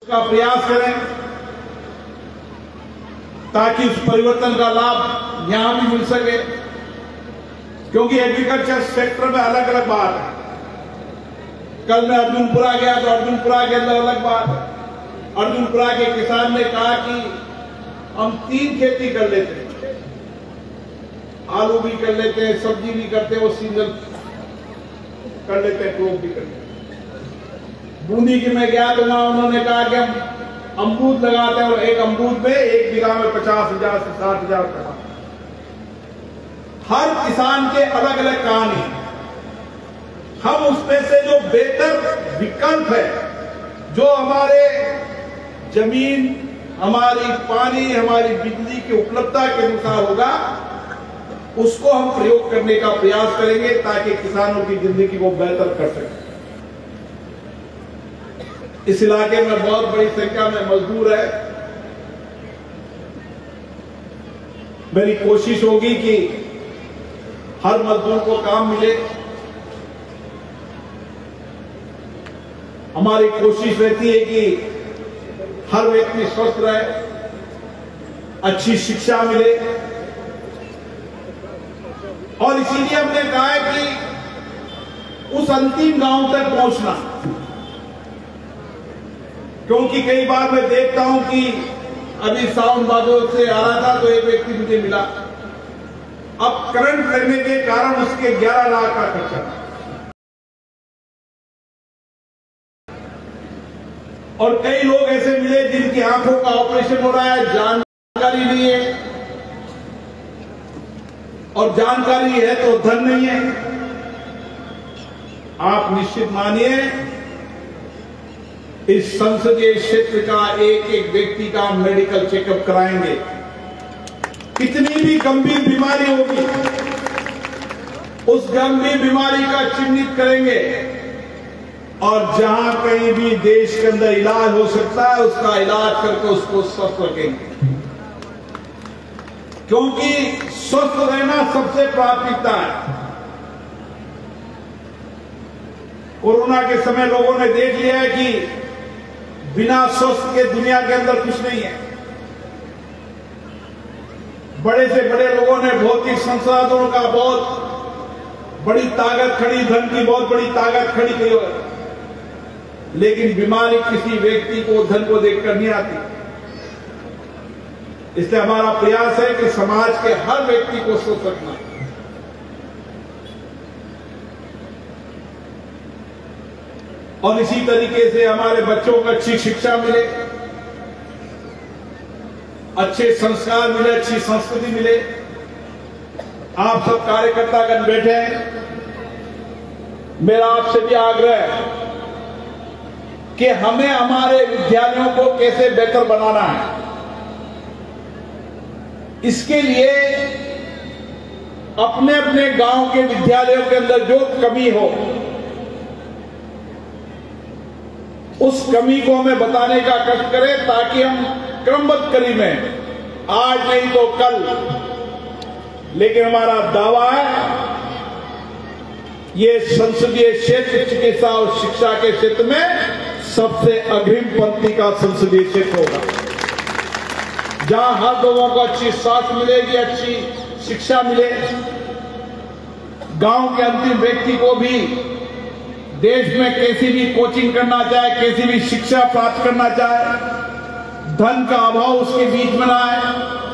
का प्रयास करें ताकि उस परिवर्तन का लाभ यहां भी मिल सके, क्योंकि एग्रीकल्चर सेक्टर में अलग अलग बात है। कल मैं अर्जुनपुरा गया तो अर्जुनपुरा के अंदर अलग बात है। अर्जुनपुरा के किसान ने कहा कि हम 3 खेती कर लेते हैं, आलू भी कर लेते हैं, सब्जी भी करते हैं, वो सीजन कर लेते हैं, क्रोप भी कर लेते हैं। बूंदी की में गया तो वहां उन्होंने कहा कि हम अमरूद लगाते हैं और एक अमरूद में 1 बीघा में 50,000 से 60,000 कमा। हर किसान के अलग अलग कहानी। हम उसमें से जो बेहतर विकल्प है, जो हमारे जमीन, हमारी पानी, हमारी बिजली की उपलब्धता के अनुसार होगा, उसको हम प्रयोग करने का प्रयास करेंगे ताकि किसानों की जिंदगी को बेहतर कर सकें। इस इलाके में बहुत बड़ी संख्या में मजदूर है। मेरी कोशिश होगी कि हर मजदूर को काम मिले। हमारी कोशिश रहती है कि हर व्यक्ति स्वस्थ रहे, अच्छी शिक्षा मिले, और इसीलिए हमने कहा है कि उस अंतिम गांव तक पहुंचना, क्योंकि कई बार मैं देखता हूं कि अभी सावन भादो से आ रहा था तो एक व्यक्ति मुझे मिला, अब करंट लगने के कारण उसके 11 लाख का खर्चा, और कई लोग ऐसे मिले जिनकी आंखों का ऑपरेशन हो रहा है, जानकारी नहीं है, और जानकारी है तो धन नहीं है। आप निश्चित मानिए इस संसदीय क्षेत्र का एक एक व्यक्ति का मेडिकल चेकअप कराएंगे। कितनी भी गंभीर बीमारी होगी, उस गंभीर बीमारी का चिन्हित करेंगे, और जहां कहीं भी देश के अंदर इलाज हो सकता है उसका इलाज करके उसको स्वस्थ रखेंगे, क्योंकि स्वस्थ रहना सबसे प्राथमिकता है। कोरोना के समय लोगों ने देख लिया है कि बिना स्वस्थ के दुनिया के अंदर कुछ नहीं है। बड़े से बड़े लोगों ने भौतिक संसाधनों का बहुत बड़ी ताकत खड़ी, धन की बहुत बड़ी ताकत खड़ी की है, लेकिन बीमारी किसी व्यक्ति को धन को देखकर नहीं आती। इसलिए हमारा प्रयास है कि समाज के हर व्यक्ति को स्वस्थ रखना, और इसी तरीके से हमारे बच्चों को अच्छी शिक्षा मिले, अच्छे संस्कार मिले, अच्छी संस्कृति मिले। आप सब कार्यकर्तागण बैठे हैं, मेरा आपसे भी आग्रह है कि हमें हमारे विद्यालयों को कैसे बेहतर बनाना है। इसके लिए अपने अपने गांव के विद्यालयों के अंदर जो कमी हो, उस कमी को हमें बताने का कष्ट करें, ताकि हम क्रमबद्ध कड़ी में, आज नहीं तो कल, लेकिन हमारा दावा है ये संसदीय क्षेत्र चिकित्सा और शिक्षा के क्षेत्र में सबसे अग्रिम पंक्ति का संसदीय क्षेत्र होगा, जहां हर लोगों को अच्छी स्वास्थ्य मिलेगी, अच्छी शिक्षा मिले, गांव के अंतिम व्यक्ति को भी देश में कैसी भी कोचिंग करना चाहे, कैसी भी शिक्षा प्राप्त करना चाहे, धन का अभाव उसके बीच में ना आए।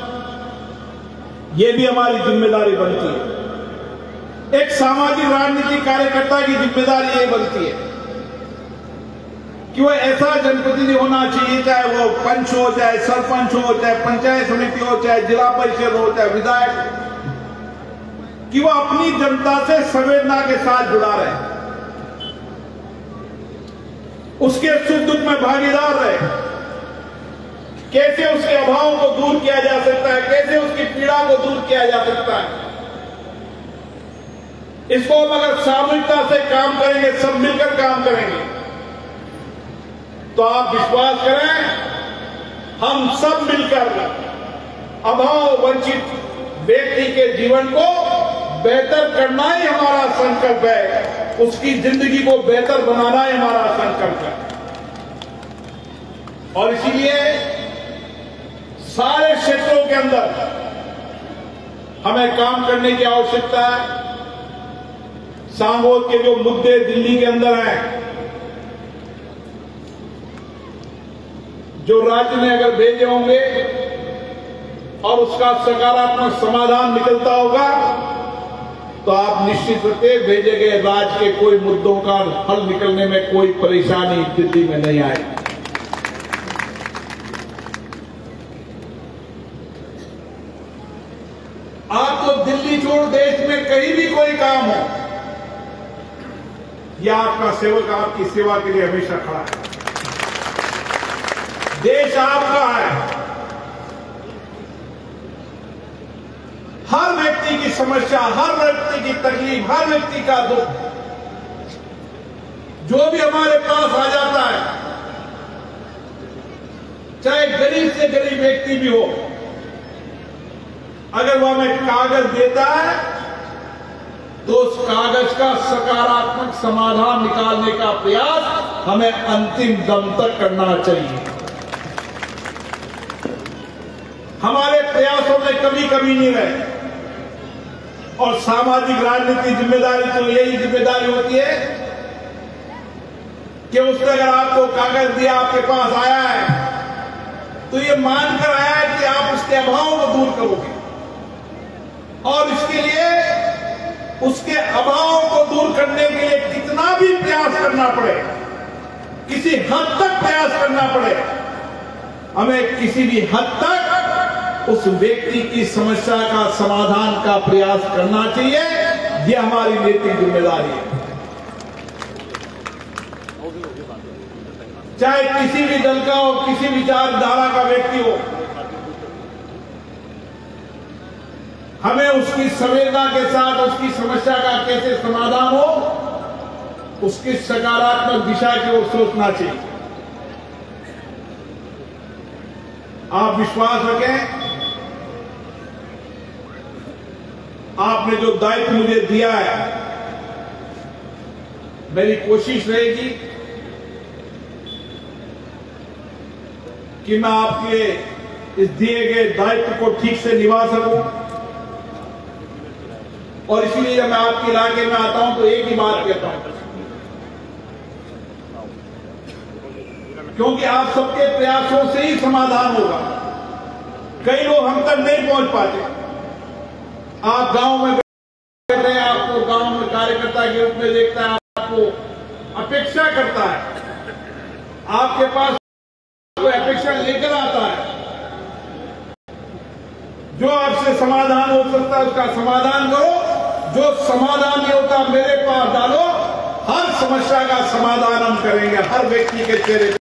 ये भी हमारी जिम्मेदारी बनती है। एक सामाजिक राजनीतिक कार्यकर्ता की जिम्मेदारी ये बनती है कि वो ऐसा जनप्रतिनिधि होना चाहिए, चाहे वो पंच हो, चाहे सरपंच हो, चाहे पंचायत समिति हो, चाहे जिला परिषद हो, चाहे विधायक, कि वो अपनी जनता से संवेदना के साथ जुड़ा रहे, उसके सुख दुख में भागीदार रहे, कैसे उसके अभाव को दूर किया जा सकता है, कैसे उसकी पीड़ा को दूर किया जा सकता है। इसको हम अगर सामूहिकता से काम करेंगे, सब मिलकर काम करेंगे, तो आप विश्वास करें, हम सब मिलकर अभाव वंचित व्यक्ति के जीवन को बेहतर करना ही हमारा संकल्प है, उसकी जिंदगी को बेहतर बनाना ही हमारा संकल्प है। और इसीलिए सारे क्षेत्रों के अंदर हमें काम करने की आवश्यकता है। सांगोद के जो मुद्दे दिल्ली के अंदर हैं, जो राज्य ने अगर भेजे होंगे और उसका सकारात्मक समाधान निकलता होगा तो आप निश्चित रखिए भेजे गए राज्य के कोई मुद्दों का हल निकलने में कोई परेशानी दिल्ली में नहीं आएगी। आप तो दिल्ली छोड़ देश में कहीं भी कोई काम हो, यह आपका सेवक आपकी सेवा के लिए हमेशा खड़ा है। देश आपका है। हर व्यक्ति की समस्या, हर व्यक्ति की तकलीफ, हर व्यक्ति का दुख जो भी हमारे पास आ जाता है, चाहे गरीब से गरीब व्यक्ति भी हो, अगर वह हमें कागज देता है तो उस कागज का सकारात्मक समाधान निकालने का प्रयास हमें अंतिम दम तक करना चाहिए। हमारे प्रयासों में कभी कभी नहीं रहे। और सामाजिक राजनीति जिम्मेदारी तो यही जिम्मेदारी होती है कि उसने अगर आपको कागज दिया, आपके पास आया है, तो ये मानकर आया है कि आप उसके अभाव को दूर करोगे और इसके लिए उसके अभाव को दूर करने के लिए कितना भी प्रयास करना पड़े, किसी हद तक प्रयास करना पड़े, हमें किसी भी हद तक उस व्यक्ति की समस्या का समाधान का प्रयास करना चाहिए। यह हमारी नैतिक जिम्मेदारी है। चाहे किसी भी दल का हो, किसी विचारधारा का व्यक्ति हो, हमें उसकी संवेदना के साथ उसकी समस्या का कैसे समाधान हो, उसकी सकारात्मक दिशा की ओर सोचना चाहिए। आप विश्वास रखें, आपने जो दायित्व मुझे दिया है, मेरी कोशिश रहेगी कि मैं आपके इस दिए गए दायित्व को ठीक से निभा सकूं। और इसीलिए जब मैं आपके इलाके में आता हूं तो एक ही बात कहता हूं, क्योंकि आप सबके प्रयासों से ही समाधान होगा। कई लोग हम तक नहीं पहुंच पाते। आप गांव में बैठे हैं, आपको गांव में कार्यकर्ता के रूप में देखता है, आपको अपेक्षा करता है, आपके पास कोई अपेक्षा लेकर आता है, जो आपसे समाधान हो सकता है उसका समाधान करो, जो समाधान नहीं होता मेरे पास डालो। हर समस्या का समाधान हम करेंगे, हर व्यक्ति के चेहरे